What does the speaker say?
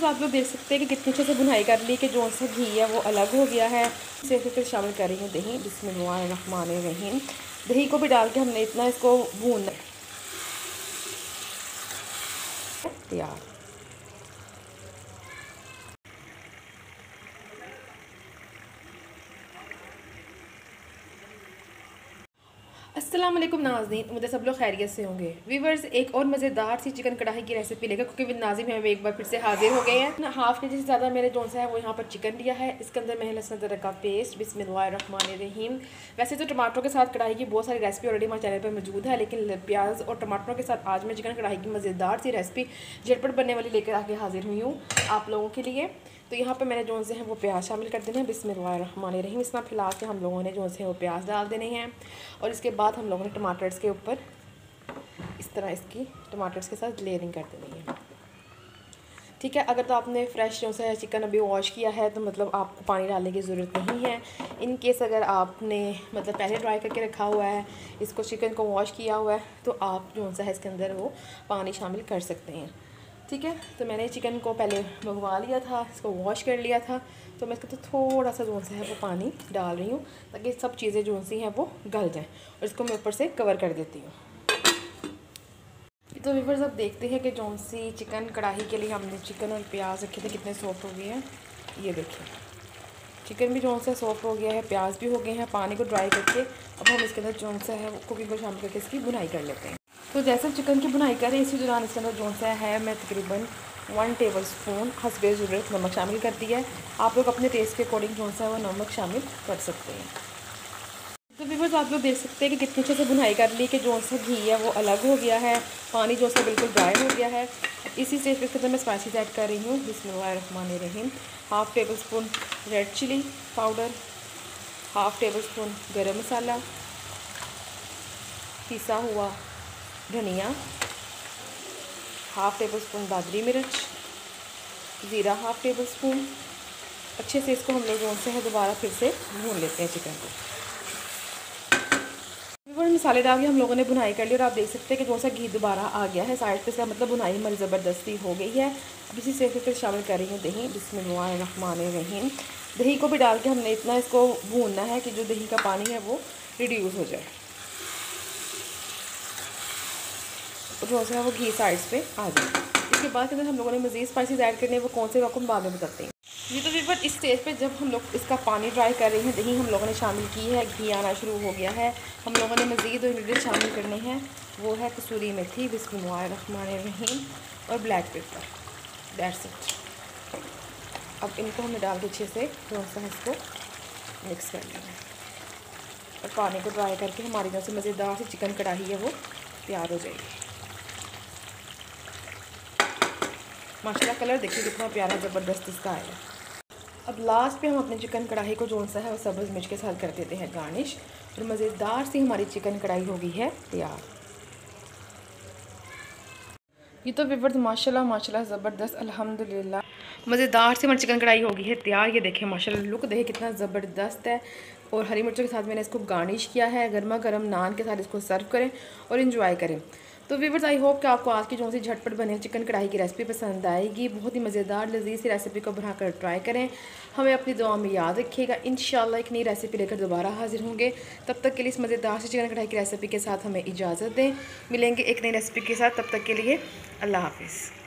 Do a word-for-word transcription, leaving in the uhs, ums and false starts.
आप लोग देख सकते हैं कि कितनी अच्छे से बुनाई कर ली कि जो सा घी है वो अलग हो गया है। इसे फिर शामिल कर रही हूँ दही। बिस्मिल्लाहिर्रहमानिर्रहीम। दही को भी डाल के हमने इतना इसको भूनना तैयार। अस्सलाम वालेकुम नाज़रीन, उम्मीद है सब लोग खैरियत से होंगे। वीवर्स, एक और मज़ेदार सी चिकन कढ़ाई की रेसिपी लेकर क्योंकि विद नाज़िम हम एक बार फिर से हाजिर हो गए हैं। हाफ़ के जी से ज़्यादा मैंने जो सा है वो यहाँ पर चिकन लिया है। इसके अंदर मैंने लहसुन अदरक का पेस्ट, बिस्मिल्लाहिर्रहमानिर्रहीम। वैसे तो टमाटरों के साथ कढ़ाई की बहुत सारी रेसिपी ऑलरेडी हमारे चैनल पर मौजूद है, लेकिन प्याज और टमाटरों के साथ आज मैं चिकन कढ़ाई की मज़ेदार सी रेसिपी झटपट बनने वाली लेकर आके हाजिर हुई हूँ आप लोगों के लिए। तो यहाँ पे मैंने जो से हैं वो प्याज शामिल कर देने हैं। बिस्मिल्लाहिर्रहमानिर्रहीम। इस तरह फैला के हम लोगों ने जो से हैं वो प्याज डाल देने हैं और इसके बाद हम लोगों ने टमाटर्स के ऊपर इस तरह इसकी टमाटर्स के साथ लेयरिंग कर देनी है। ठीक है, अगर तो आपने फ्रेश जो है चिकन अभी वॉश किया है तो मतलब आपको पानी डालने की ज़रूरत नहीं है। इन केस अगर आपने मतलब पहले ड्राई करके रखा हुआ है, इसको चिकन को वॉश किया हुआ है, तो आप जो सा है इसके अंदर वो पानी शामिल कर सकते हैं। ठीक है, तो मैंने चिकन को पहले मंगवा लिया था, इसको वॉश कर लिया था, तो मैं इसके तो थोड़ा सा जो सा है वो पानी डाल रही हूँ ताकि सब चीज़ें जो सी हैं वो गल जाएं और इसको मैं ऊपर से कवर कर देती हूँ। तो व्यूअर्स, अब देखते हैं कि जो सी चिकन कढ़ाई के लिए हमने चिकन और प्याज रखे थे कितने सॉफ्ट हो गए हैं। ये देखिए, चिकन भी जो सा सॉफ्ट हो गया है, प्याज भी हो गए हैं। पानी को ड्राई करके अब हम इसके अंदर जो सा है वो कुकिंग को शामिल करके इसकी बुनाई कर लेते हैं। तो जैसे चिकन की बुनाई करें इसी दौरान इसके अंदर जो सा है मैं तकरीबन वन टेबल स्पून हस्बे ज़रूरत नमक शामिल कर दिया है। आप लोग अपने टेस्ट के अकॉर्डिंग जो सा है वो नमक शामिल कर सकते हैं। तो व्यूअर्स, आप लोग देख सकते हैं कि कितनी अच्छे से बुनाई कर ली कि जो सा घी है वो अलग हो गया है, पानी जो सा बिल्कुल ड्राई हो गया है। इसी स्टेज पे इसके अंदर मैं स्पाइसेस ऐड कर रही हूँ। बिस्मिल्लाहिर्रहमानिर्रहीम। Half tablespoon red chilli powder, half tablespoon garam masala, पिसा हुआ धनिया, हाफ़ टेबल स्पून दादरी मिर्च, ज़ीरा हाफ़ टेबल स्पून। अच्छे से इसको हम लोग जो से है दोबारा फिर से भून लेते हैं चिकन को। मसाले डाल के हम लोगों ने बुनाई कर ली और आप देख सकते हैं कि जो सा घी दोबारा आ गया है साइड पे, इसका मतलब बुनाई हमारी ज़बरदस्ती हो गई है। अब इसी से फिर शामिल कर रही हूँ दही। बिस्मिल्लाहिर्रहमानिर्रहीम। दही को भी डाल के हमने इतना इसको भूनना है कि जो दही का पानी है वो रिड्यूस हो जाए, जो सा है वो घी साइड्स पे आ जाए। इसके बाद के अंदर हम लोगों ने मज़ीद स्पाइसेस ऐड करने हैं, वो कौन से आपको बाद में बताते हैं। ये तो व्यूअर्स, इस स्टेज पे जब हम लोग इसका पानी ड्राई कर रहे हैं, दही हम लोगों ने शामिल की है, घी आना शुरू हो गया है, हम लोगों ने मज़ीद इंग्रेडिएंट शामिल करने हैं। वो है कसूरी मेथी, बिस्मिल्लाहिर्रहमानिर्रहीम, और ब्लैक पेपर। That's it. अब इनको हमें डाल के अच्छे से थोड़ा सा इसको मिक्स कर लेना है और पानी को ड्राई करके हमारी जो से मज़ेदार सी चिकन कढ़ाई है वो तैयार हो जाएगी। माशाल्लाह, कलर देखिए कितना प्यारा ज़बरदस्त इसका आया। अब लास्ट पे हम अपने चिकन कढ़ाई को जो सा है वो सब्ज़ मिर्च के साथ कर देते हैं गार्निश और मज़ेदार सी हमारी चिकन कढ़ाई हो गई है तैयार। ये तो व्यूअर्स माशाल्लाह माशाल्लाह ज़बरदस्त, अल्हम्दुलिल्लाह मज़ेदार सी हमारी चिकन कढ़ाई हो गई है तैयार। ये देखें माशाल्लाह, लुक देखें कितना ज़बरदस्त है और हरी मिर्चों के साथ मैंने इसको गार्निश किया है। गर्मा गर्म नान के साथ इसको सर्व करें और इन्जॉय करें। तो व्यूअर्स, आई होप कि आपको आज की जो सी झटपट बने चिकन कढ़ाई की रेसिपी पसंद आएगी। बहुत ही मज़ेदार लजीज सी रेसिपी को बनाकर ट्राई करें। हमें अपनी दुआ में याद रखिएगा। इंशाल्लाह एक नई रेसिपी लेकर दोबारा हाजिर होंगे। तब तक के लिए इस मज़ेदार सी चिकन कढ़ाई की रेसिपी के साथ हमें इजाज़त दें। मिलेंगे एक नई रेसिपी के साथ, तब तक के लिए अल्लाह हाफिज़।